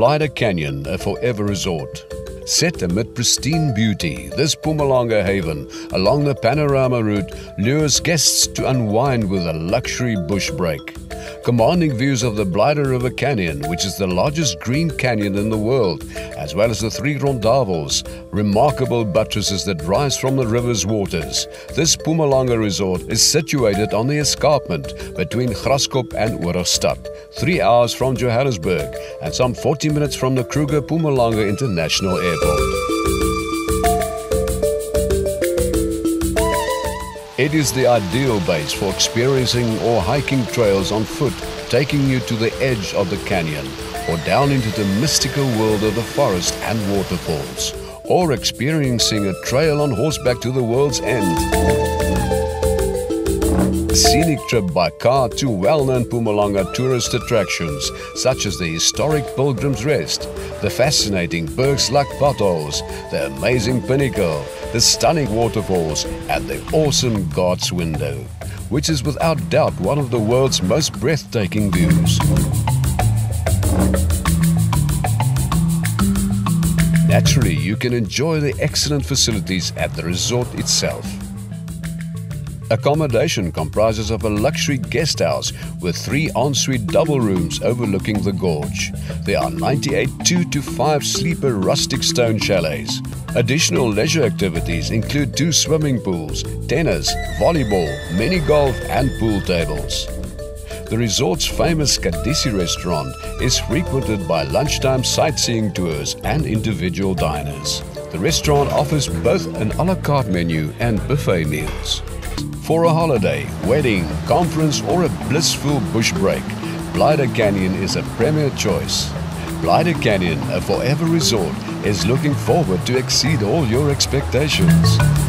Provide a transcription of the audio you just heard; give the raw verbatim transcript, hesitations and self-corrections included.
Blyde Canyon, a forever resort. Set amid pristine beauty, this Mpumalanga haven along the panorama route lures guests to unwind with a luxury bush break. Commanding views of the Blyde River Canyon, which is the largest green canyon in the world, as well as the three rondavels, remarkable buttresses that rise from the river's waters. This Mpumalanga resort is situated on the escarpment between Graskop and Oorstad, three hours from Johannesburg and some forty minutes from the Kruger Mpumalanga International Airport. It is the ideal base for experiencing or hiking trails on foot, taking you to the edge of the canyon, or down into the mystical world of the forest and waterfalls, or experiencing a trail on horseback to the world's end. A scenic trip by car to well-known Mpumalanga tourist attractions, such as the historic Pilgrim's Rest, the fascinating bergs like potholes, the amazing pinnacle, the stunning waterfalls, and the awesome God's Window, which is without doubt one of the world's most breathtaking views. Naturally, you can enjoy the excellent facilities at the resort itself. Accommodation comprises of a luxury guest house with three ensuite double rooms overlooking the gorge. There are ninety-eight two to five sleeper rustic stone chalets. Additional leisure activities include two swimming pools, tennis, volleyball, mini golf and pool tables. The resort's famous Kadisi restaurant is frequented by lunchtime sightseeing tours and individual diners. The restaurant offers both an a la carte menu and buffet meals. For a holiday, wedding, conference or a blissful bush break, Blyde Canyon is a premier choice. Blyde Canyon, a forever resort, is looking forward to exceed all your expectations.